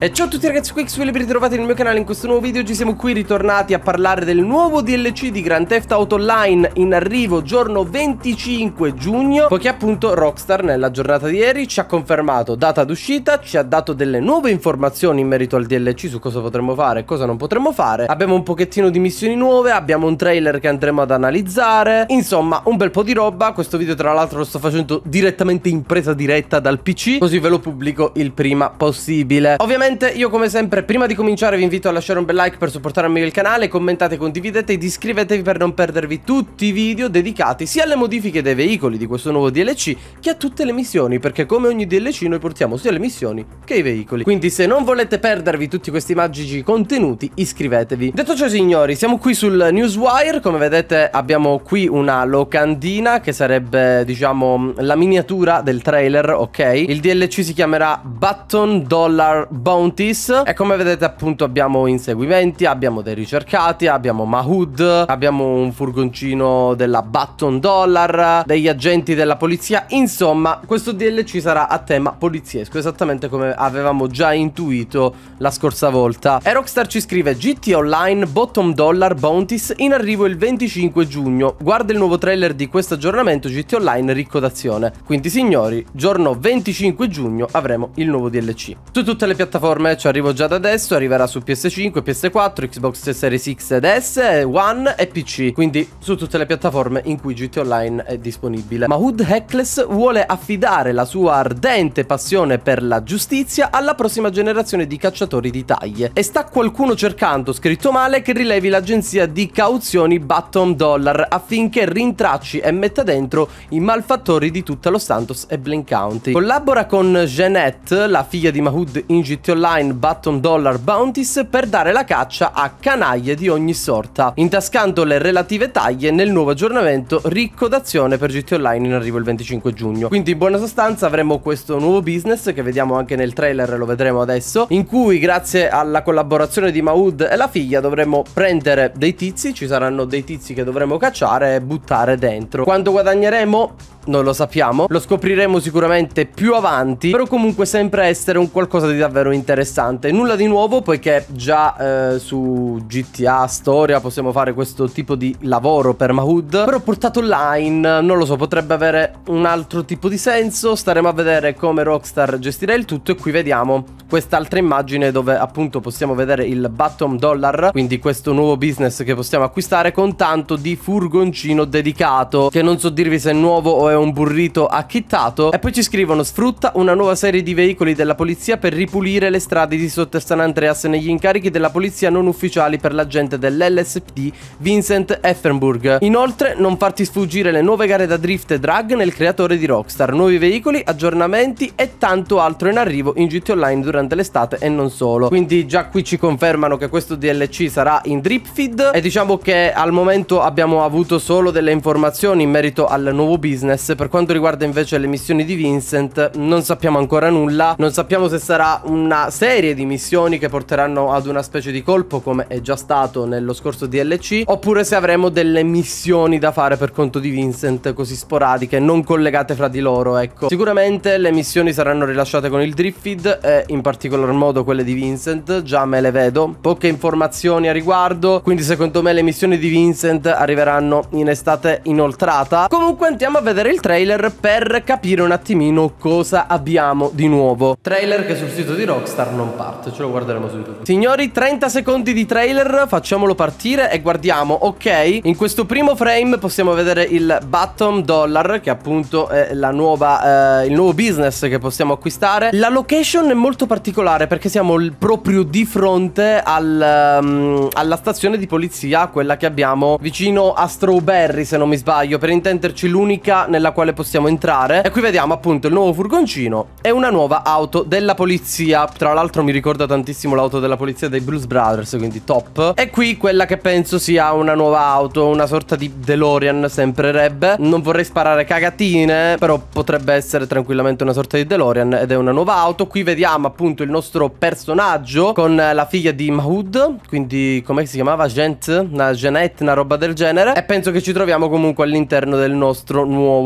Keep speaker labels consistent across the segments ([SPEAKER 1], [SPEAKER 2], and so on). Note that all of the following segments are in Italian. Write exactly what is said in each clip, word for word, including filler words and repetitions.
[SPEAKER 1] E ciao a tutti ragazzi, qui Xwilly, ben ritrovati nel mio canale. In questo nuovo video ci siamo qui ritornati a parlare del nuovo D L C di Grand Theft Auto Online in arrivo giorno venticinque giugno, poiché appunto Rockstar nella giornata di ieri ci ha confermato data d'uscita, ci ha dato delle nuove informazioni in merito al D L C su cosa potremmo fare e cosa non potremmo fare. Abbiamo un pochettino di missioni nuove, abbiamo un trailer che andremo ad analizzare, insomma un bel po' di roba. Questo video tra l'altro lo sto facendo direttamente in presa diretta dal P C, così ve lo pubblico il prima possibile. Ovviamente io come sempre prima di cominciare vi invito a lasciare un bel like per supportarmi il canale, commentate, condividete ed iscrivetevi per non perdervi tutti i video dedicati sia alle modifiche dei veicoli di questo nuovo D L C che a tutte le missioni, perché come ogni D L C noi portiamo sia le missioni che i veicoli. Quindi se non volete perdervi tutti questi magici contenuti iscrivetevi. Detto ciò signori, siamo qui sul Newswire. Come vedete abbiamo qui una locandina che sarebbe diciamo la miniatura del trailer, ok? Il D L C si chiamerà Button Dollar Bounties e come vedete appunto abbiamo inseguimenti, abbiamo dei ricercati, abbiamo Mahood, abbiamo un furgoncino della Button Dollar, degli agenti della polizia. Insomma questo D L C sarà a tema poliziesco, esattamente come avevamo già intuito la scorsa volta. E Rockstar ci scrive: G T Online Bottom Dollar Bounties in arrivo il venticinque giugno. Guarda il nuovo trailer di questo aggiornamento G T Online ricco d'azione. Quindi signori, giorno venticinque giugno avremo il nuovo D L C su tutte le piattaforme. Ci arrivo già da adesso, arriverà su P S cinque, P S quattro, Xbox Series X ed S, One e P C, quindi su tutte le piattaforme in cui G T Online è disponibile. Mahood Heckless vuole affidare la sua ardente passione per la giustizia alla prossima generazione di cacciatori di taglie e sta qualcuno cercando, scritto male, che rilevi l'agenzia di cauzioni Bottom Dollar affinché rintracci e metta dentro i malfattori di tutta Los Santos e Blaine County. Collabora con Jeanette, la figlia di Mahood in G T Online Button Dollar Bounties, per dare la caccia a canaglie di ogni sorta, intascando le relative taglie nel nuovo aggiornamento ricco d'azione per G T Online in arrivo il venticinque giugno. Quindi in buona sostanza avremo questo nuovo business che vediamo anche nel trailer, lo vedremo adesso, in cui grazie alla collaborazione di Mahood e la figlia dovremo prendere dei tizi, ci saranno dei tizi che dovremo cacciare e buttare dentro. Quanto guadagneremo? Non lo sappiamo, lo scopriremo sicuramente più avanti, però comunque sempre essere un qualcosa di davvero interessante. Nulla di nuovo, poiché già eh, su G T A Storia possiamo fare questo tipo di lavoro per Mahood, però portato online, non lo so, potrebbe avere un altro tipo di senso. Staremo a vedere come Rockstar gestirà il tutto. E qui vediamo quest'altra immagine dove appunto possiamo vedere il Bottom Dollar, quindi questo nuovo business che possiamo acquistare con tanto di furgoncino dedicato, che non so dirvi se è nuovo o è un burrito acchittato. E poi ci scrivono: sfrutta una nuova serie di veicoli della polizia per ripulire le strade di sotto San Andreas negli incarichi della polizia non ufficiali per l'agente dell'L S P D Vincent Effenberg. Inoltre non farti sfuggire le nuove gare da drift e drag nel creatore di Rockstar, nuovi veicoli, aggiornamenti e tanto altro in arrivo in G T Online durante l'estate e non solo. Quindi già qui ci confermano che questo D L C sarà in drip feed e diciamo che al momento abbiamo avuto solo delle informazioni in merito al nuovo business. Per quanto riguarda invece le missioni di Vincent non sappiamo ancora nulla, non sappiamo se sarà una serie di missioni che porteranno ad una specie di colpo come è già stato nello scorso D L C, oppure se avremo delle missioni da fare per conto di Vincent così sporadiche, non collegate fra di loro, ecco. Sicuramente le missioni saranno rilasciate con il drip feed e in particolar modo quelle di Vincent, già me le vedo, poche informazioni a riguardo, quindi secondo me le missioni di Vincent arriveranno in estate inoltrata. Comunque andiamo a vedere il trailer per capire un attimino cosa abbiamo di nuovo. Trailer che sul sito di Rockstar non parte, ce lo guarderemo su YouTube. Signori, trenta secondi di trailer, facciamolo partire e guardiamo. Ok, in questo primo frame possiamo vedere il Bottom Dollar, che appunto è la nuova, eh, il nuovo business che possiamo acquistare. La location è molto particolare perché siamo proprio di fronte al, um, alla stazione di polizia, quella che abbiamo vicino a Strawberry se non mi sbaglio, per intenderci l'unica nella quale possiamo entrare. E qui vediamo appunto il nuovo furgoncino e una nuova auto della polizia. Tra l'altro mi ricorda tantissimo l'auto della polizia dei Blues Brothers, quindi top. E qui quella che penso sia una nuova auto, una sorta di DeLorean sembrerebbe. Non vorrei sparare cagatine, però potrebbe essere tranquillamente una sorta di DeLorean ed è una nuova auto. Qui vediamo appunto il nostro personaggio con la figlia di Mahood, quindi come si chiamava? Gent, una Jeanette, una roba del genere. E penso che ci troviamo comunque all'interno del nostro nuovo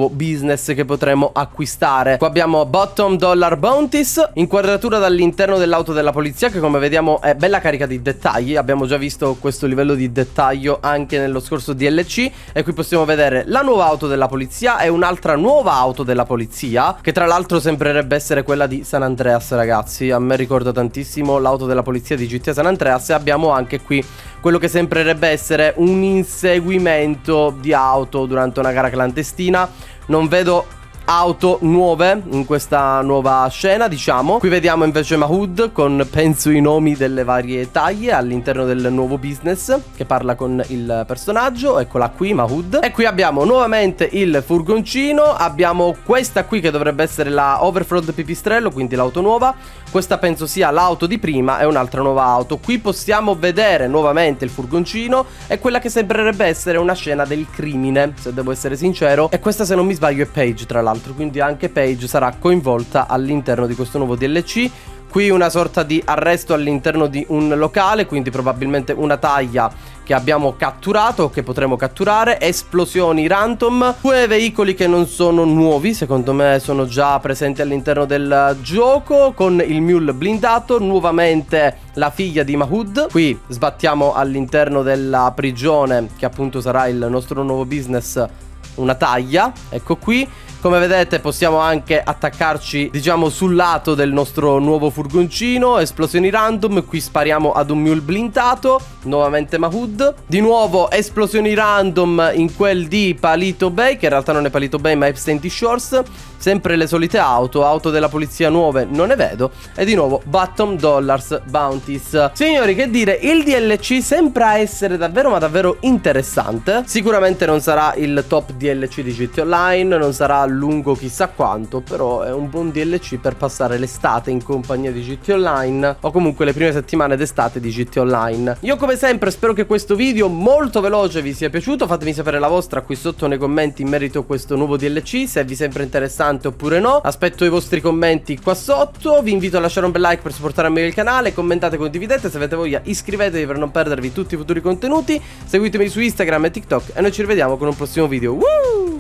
[SPEAKER 1] nuovo business che potremo acquistare. Qua abbiamo Bottom Dollar Bounties, inquadratura dall'interno dell'auto della polizia, che come vediamo è bella carica di dettagli. Abbiamo già visto questo livello di dettaglio anche nello scorso D L C, e qui possiamo vedere la nuova auto della polizia e un'altra nuova auto della polizia, che tra l'altro sembrerebbe essere quella di San Andreas, ragazzi. A me ricorda tantissimo l'auto della polizia di G T A San Andreas. E abbiamo anche qui quello che sembrerebbe essere un inseguimento di auto durante una gara clandestina. Non vedo auto nuove in questa nuova scena, diciamo. Qui vediamo invece Mahood con, penso, i nomi delle varie taglie all'interno del nuovo business, che parla con il personaggio. Eccola qui, Mahood. E qui abbiamo nuovamente il furgoncino. Abbiamo questa qui che dovrebbe essere la Overflood Pipistrello, quindi l'auto nuova. Questa penso sia l'auto di prima e un'altra nuova auto. Qui possiamo vedere nuovamente il furgoncino e quella che sembrerebbe essere una scena del crimine, se devo essere sincero. E questa, se non mi sbaglio, è Paige, tra l'altro, quindi anche Paige sarà coinvolta all'interno di questo nuovo D L C. Qui una sorta di arresto all'interno di un locale, quindi probabilmente una taglia che abbiamo catturato o che potremo catturare. Esplosioni random. Due veicoli che non sono nuovi, secondo me sono già presenti all'interno del gioco, con il mule blindato. Nuovamente la figlia di Mahood. Qui sbattiamo all'interno della prigione, che appunto sarà il nostro nuovo business, una taglia. Ecco qui. Come vedete possiamo anche attaccarci, diciamo, sul lato del nostro nuovo furgoncino. Esplosioni random. Qui spariamo ad un mule blindato. Nuovamente Mahood. Di nuovo esplosioni random in quel di Palito Bay, che in realtà non è Palito Bay ma è Epstein Shores. Sempre le solite auto. Auto della polizia nuove non ne vedo. E di nuovo Bottom Dollars Bounties. Signori, che dire, il D L C sembra essere davvero ma davvero interessante. Sicuramente non sarà il top D L C di G T Online, non sarà lungo chissà quanto, però è un buon D L C per passare l'estate in compagnia di G T Online, o comunque le prime settimane d'estate di G T Online. Io come sempre spero che questo video molto veloce vi sia piaciuto. Fatemi sapere la vostra qui sotto nei commenti in merito a questo nuovo D L C, se vi sembra interessante oppure no. Aspetto i vostri commenti qua sotto. Vi invito a lasciare un bel like per supportare il canale. Commentate, condividete, se avete voglia iscrivetevi per non perdervi tutti i futuri contenuti. Seguitemi su Instagram e TikTok e noi ci rivediamo con un prossimo video. Woo!